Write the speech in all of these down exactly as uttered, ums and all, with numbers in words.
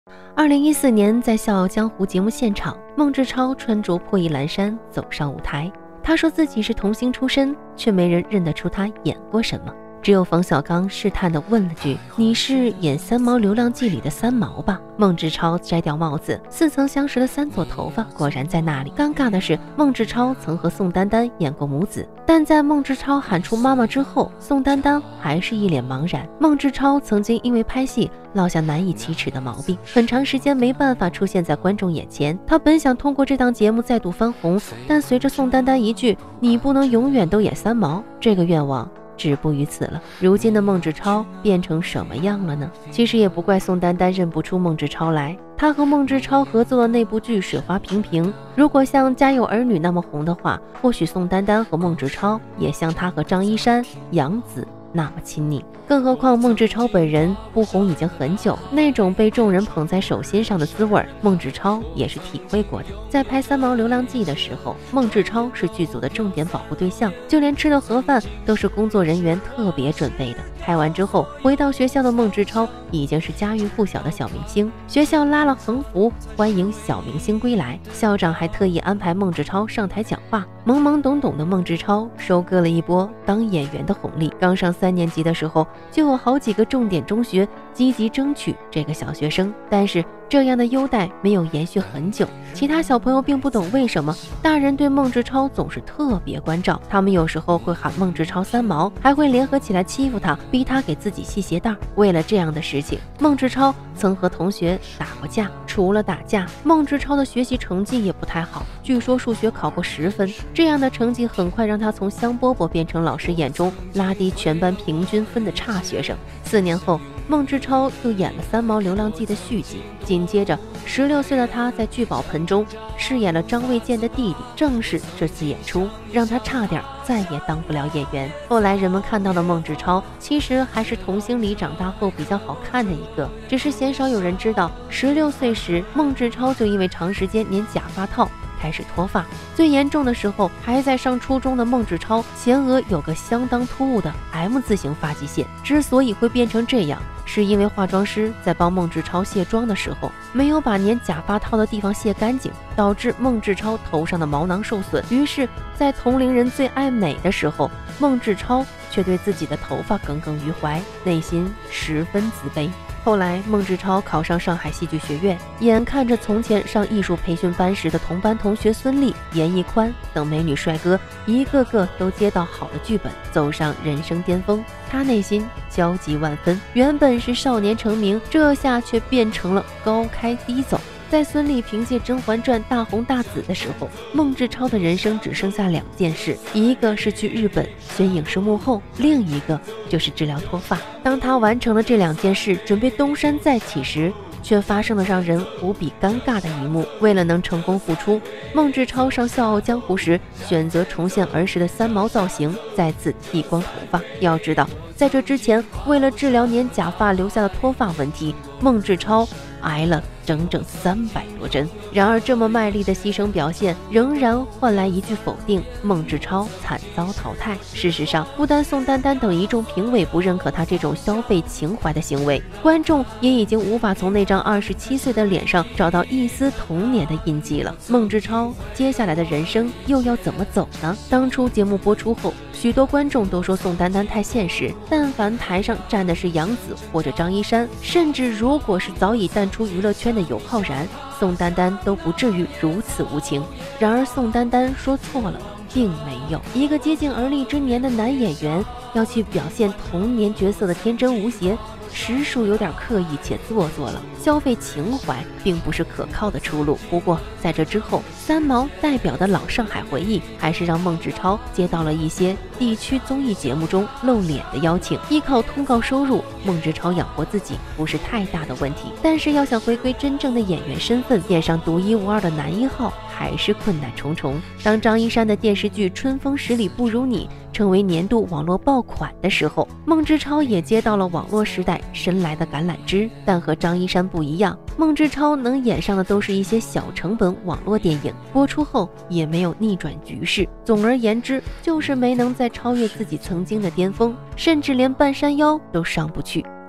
二零一四年，在《笑傲江湖》节目现场，孟志超穿着破衣蓝衫走上舞台。他说自己是童星出身，却没人认得出他演过什么。只有冯小刚试探地问了句：“你是演《三毛流浪记》里的三毛吧？”孟志超摘掉帽子，似曾相识的三撮头发果然在那里。尴尬的是，孟志超曾和宋丹丹演过母子，但在孟志超喊出妈妈之后，宋丹丹还是一脸茫然。孟志超曾经因为拍戏落下难以启齿的毛病，很长时间没办法出现在观众眼前。他本想通过这档节目再度翻红，但随着宋丹丹一句“你不能永远都演三毛”，这个愿望止步于此了。如今的孟志超变成什么样了呢？其实也不怪宋丹丹认不出孟志超来，他和孟志超合作的那部剧水花平平，如果像《家有儿女》那么红的话，或许宋丹丹和孟志超也像他和张一山、杨紫那么亲昵。更何况孟志超本人不红已经很久，那种被众人捧在手心上的滋味，孟志超也是体会过的。在拍《三毛流浪记》的时候，孟志超是剧组的重点保护对象，就连吃的盒饭都是工作人员特别准备的。拍完之后回到学校的孟志超已经是家喻户晓的小明星，学校拉了横幅欢迎小明星归来，校长还特意安排孟志超上台讲话。懵懵懂懂的孟志超收割了一波当演员的红利，刚上三年级的时候就有好几个重点中学积极争取这个小学生，但是这样的优待没有延续很久。其他小朋友并不懂为什么大人对孟志超总是特别关照，他们有时候会喊孟志超三毛，还会联合起来欺负他，逼他给自己系鞋带。为了这样的事情，孟志超曾和同学打过架。除了打架，孟志超的学习成绩也不太好，据说数学考过十分，这样的成绩很快让他从香饽饽变成老师眼中拉低全班平均分的差学生。四年后，孟志超又演了《三毛流浪记》的续集，紧接着十六岁的他在聚宝盆中饰演了张卫健的弟弟。正是这次演出让他差点再也当不了演员。后来人们看到的孟志超其实还是童星里长大后比较好看的一个，只是鲜少有人知道，十六岁时孟志超就因为长时间粘假发套开始脱发，最严重的时候还在上初中的孟志超前额有个相当突兀的 M 字形发际线。之所以会变成这样，是因为化妆师在帮孟志超卸妆的时候没有把粘假发套的地方卸干净，导致孟志超头上的毛囊受损。于是在同龄人最爱美的时候，孟志超却对自己的头发耿耿于怀，内心十分自卑。后来孟志超考上上海戏剧学院，眼看着从前上艺术培训班时的同班同学孙俪、严屹宽等美女帅哥一个个都接到好的剧本，走上人生巅峰，他内心焦急万分。原本是少年成名，这下却变成了高开低走。在孙俪凭借《甄嬛传》大红大紫的时候，孟志超的人生只剩下两件事，一个是去日本学影视幕后，另一个就是治疗脱发。当他完成了这两件事，准备东山再起时，却发生了让人无比尴尬的一幕。为了能成功复出，孟志超上《笑傲江湖》时选择重现儿时的三毛造型，再次剃光头发。要知道，在这之前，为了治疗粘假发留下的脱发问题，孟志超挨了整整三百多针。然而这么卖力的牺牲表现仍然换来一句否定，孟志超惨遭淘汰。事实上，不单宋丹丹等一众评委不认可他这种消费情怀的行为，观众也已经无法从那张二十七岁的脸上找到一丝童年的印记了。孟志超接下来的人生又要怎么走呢？当初节目播出后，许多观众都说宋丹丹太现实，但凡台上站的是杨紫或者张一山，甚至如果是早已淡出娱乐圈的尤浩然，宋丹丹都不至于如此无情。然而宋丹丹说错了，并没有。一个接近而立之年的男演员要去表现童年角色的天真无邪，实属有点刻意且做作了。消费情怀并不是可靠的出路。不过在这之后，三毛代表的老上海回忆还是让孟志超接到了一些地区综艺节目中露脸的邀请，依靠通告收入，孟志超养活自己不是太大的问题。但是要想回归真正的演员身份，演上独一无二的男一号，还是困难重重。当张一山的电视剧《春风十里不如你》成为年度网络爆款的时候，孟志超也接到了网络时代伸来的橄榄枝。但和张一山不一样，孟志超能演上的都是一些小成本网络电影，播出后也没有逆转局势。总而言之，就是没能再超越自己曾经的巅峰，甚至连半山腰都上不去。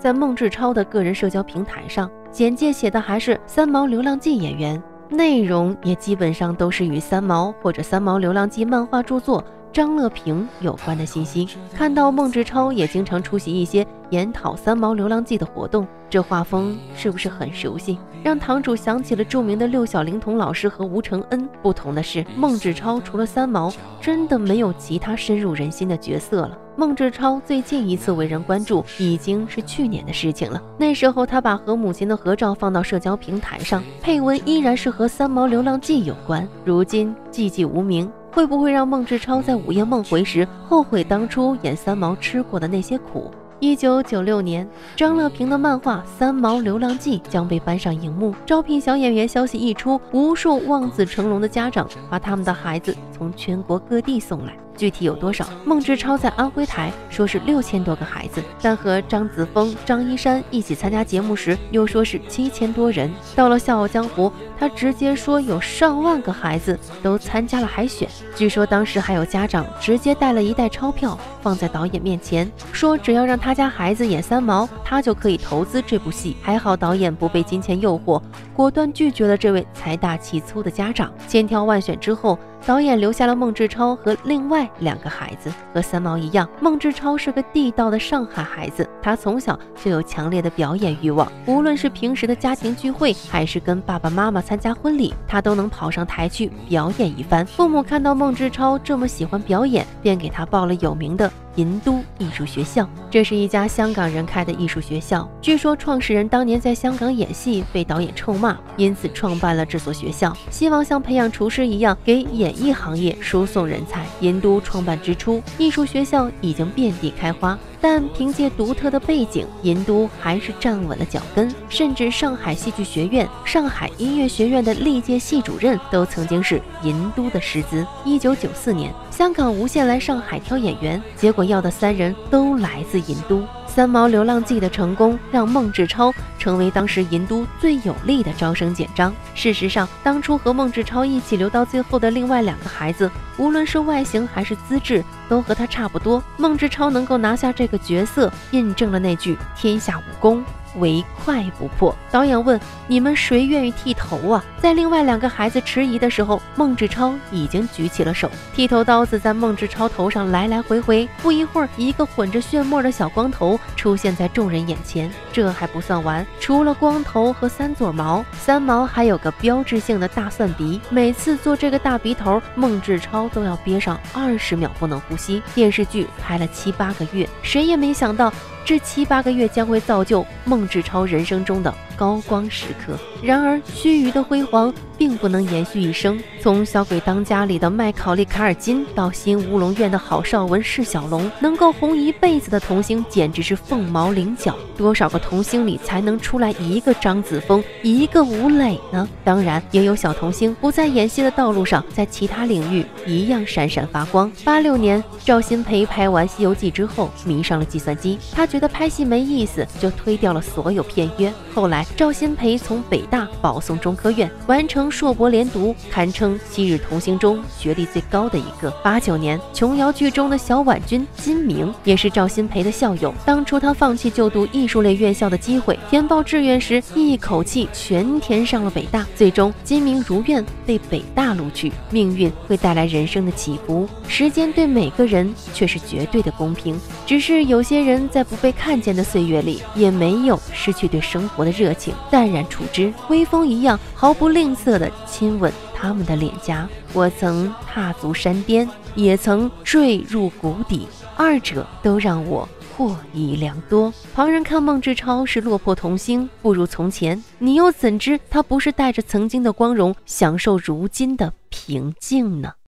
在孟志超的个人社交平台上，简介写的还是三毛流浪记演员，内容也基本上都是与三毛或者三毛流浪记漫画著作张乐平有关的信息。看到孟志超也经常出席一些研讨三毛流浪记的活动，这画风是不是很熟悉，让堂主想起了著名的六小龄童老师和吴承恩。不同的是，孟志超除了三毛真的没有其他深入人心的角色了。孟志超最近一次为人关注已经是去年的事情了，那时候他把和母亲的合照放到社交平台上，配文依然是和三毛流浪记有关。如今寂寂无名，会不会让孟志超在午夜梦回时后悔当初演三毛吃过的那些苦？一九九六年，张乐平的漫画《三毛流浪记》将被搬上荧幕，招聘小演员消息一出，无数望子成龙的家长把他们的孩子从全国各地送来。具体有多少，孟志超在安徽台说是六千多个孩子，但和张子枫、张一山一起参加节目时又说是七千多人。到了《笑傲江湖》，他直接说有上万个孩子都参加了海选。据说当时还有家长直接带了一袋钞票放在导演面前，说只要让他家孩子演三毛，他就可以投资这部戏。还好导演不被金钱诱惑，果断拒绝了这位财大气粗的家长。千挑万选之后，导演留下了孟志超和另外两个孩子。和三毛一样，孟志超是个地道的上海孩子，他从小就有强烈的表演欲望，无论是平时的家庭聚会，还是跟爸爸妈妈参加婚礼，他都能跑上台去表演一番。父母看到孟志超这么喜欢表演，便给他报了有名的银都艺术学校。这是一家香港人开的艺术学校，据说创始人当年在香港演戏被导演臭骂，因此创办了这所学校，希望像培养厨师一样给演艺行业输送人才。银都创办之初，艺术学校已经遍地开花，但凭借独特的背景，银都还是站稳了脚跟，甚至上海戏剧学院、上海音乐学院的历届系主任都曾经是银都的师资。一九九四年，香港无线来上海挑演员，结果要的三人都来自银都。三毛流浪记的成功让孟志超成为当时银都最有力的招生简章。事实上，当初和孟志超一起留到最后的另外两个孩子，无论是外形还是资质都和他差不多。孟志超能够拿下这个角色，印证了那句天下武功唯快不破。导演问你们谁愿意剃头啊？在另外两个孩子迟疑的时候，孟志超已经举起了手，剃头刀子在孟志超头上来来回回，不一会儿，一个混着血沫的小光头出现在众人眼前。这还不算完，除了光头和三撮毛，三毛还有个标志性的大蒜鼻，每次做这个大鼻头，孟志超都要憋上二十秒不能呼吸。电视剧拍了七八个月，谁也没想到这七八个月将会造就孟志超人生中的高光时刻。然而须臾的辉煌并不能延续一生，从小鬼当家里的麦考利卡尔金到新乌龙院的郝邵文释小龙，能够红一辈子的童星简直是凤毛麟角。多少个童星里才能出来一个张子枫，一个吴磊呢？当然也有小童星不在演戏的道路上，在其他领域一样闪闪发光。八六年，赵新培拍完《西游记》之后迷上了计算机，他觉得拍戏没意思，就推掉了所有片约。后来赵新培从北大保送中科院，完成硕博连读，堪称昔日童星中学历最高的一个。八九年，琼瑶剧中的小婉君金明也是赵新培的校友。当初他放弃就读艺术类院校的机会，填报志愿时一口气全填上了北大。最终金明如愿被北大录取。命运会带来人生的起伏，时间对每个人却是绝对的公平，只是有些人在不被看见的岁月里，也没有失去对生活的热情，淡然处之，微风一样毫不吝啬地亲吻他们的脸颊。我曾踏足山巅，也曾坠入谷底，二者都让我获益良多。旁人看孟志超是落魄童星，不如从前，你又怎知他不是带着曾经的光荣，享受如今的平静呢？